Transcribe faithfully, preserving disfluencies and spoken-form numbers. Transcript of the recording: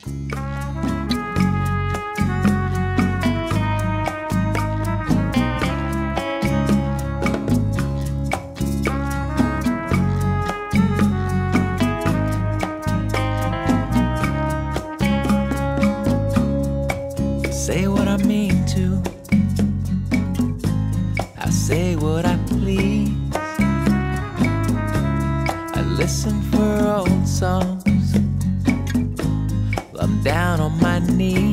Say what I mean to, I say what I please. I listen for old songs, well, I'm down on my knees.